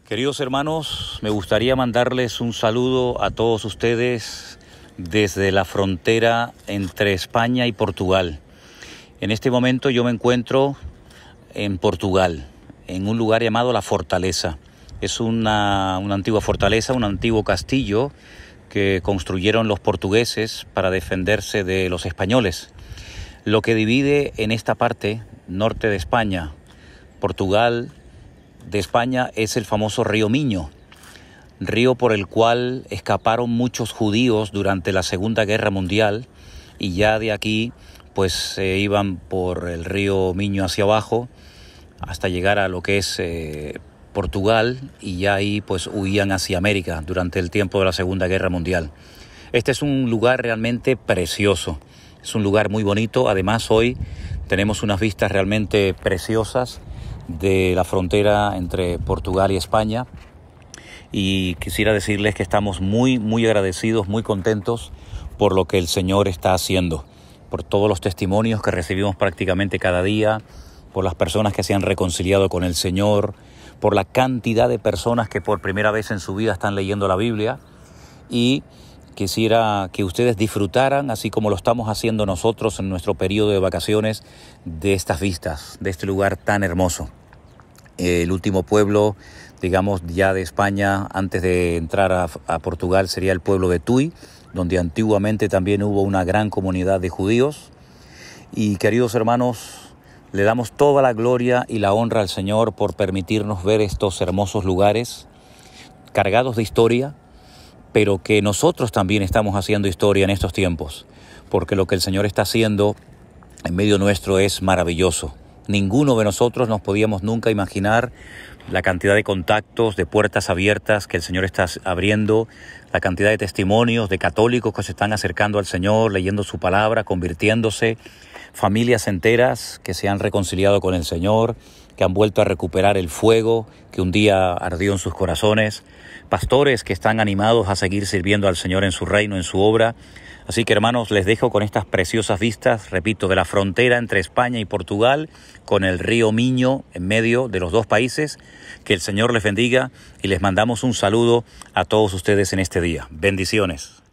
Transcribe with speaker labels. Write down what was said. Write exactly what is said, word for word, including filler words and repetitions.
Speaker 1: Queridos hermanos, me gustaría mandarles un saludo a todos ustedes desde la frontera entre España y Portugal. En este momento yo me encuentro en Portugal, en un lugar llamado La Fortaleza. Es una, una antigua fortaleza, un antiguo castillo que construyeron los portugueses para defenderse de los españoles. Lo que divide en esta parte norte de España, Portugal, de España, es el famoso río Miño, río por el cual escaparon muchos judíos durante la Segunda Guerra Mundial, y ya de aquí pues se eh, iban por el río Miño hacia abajo hasta llegar a lo que es eh, Portugal, y ya ahí pues huían hacia América durante el tiempo de la Segunda Guerra Mundial. Este es un lugar realmente precioso, es un lugar muy bonito. Además, hoy tenemos unas vistas realmente preciosas de la frontera entre Portugal y España, y quisiera decirles que estamos muy muy agradecidos, muy contentos por lo que el Señor está haciendo, por todos los testimonios que recibimos prácticamente cada día, por las personas que se han reconciliado con el Señor, por la cantidad de personas que por primera vez en su vida están leyendo la Biblia. Y quisiera que ustedes disfrutaran, así como lo estamos haciendo nosotros en nuestro periodo de vacaciones, de estas vistas, de este lugar tan hermoso. El último pueblo, digamos, ya de España, antes de entrar a, a Portugal, sería el pueblo de Tui, donde antiguamente también hubo una gran comunidad de judíos. Y queridos hermanos, le damos toda la gloria y la honra al Señor por permitirnos ver estos hermosos lugares cargados de historia, pero que nosotros también estamos haciendo historia en estos tiempos, porque lo que el Señor está haciendo en medio nuestro es maravilloso. Ninguno de nosotros nos podíamos nunca imaginar la cantidad de contactos, de puertas abiertas que el Señor está abriendo, la cantidad de testimonios de católicos que se están acercando al Señor, leyendo su palabra, convirtiéndose, familias enteras que se han reconciliado con el Señor, que han vuelto a recuperar el fuego que un día ardió en sus corazones, pastores que están animados a seguir sirviendo al Señor en su reino, en su obra. Así que, hermanos, les dejo con estas preciosas vistas, repito, de la frontera entre España y Portugal, con el río Miño en medio de los dos países. Que el Señor les bendiga, y les mandamos un saludo a todos ustedes en este día. Bendiciones.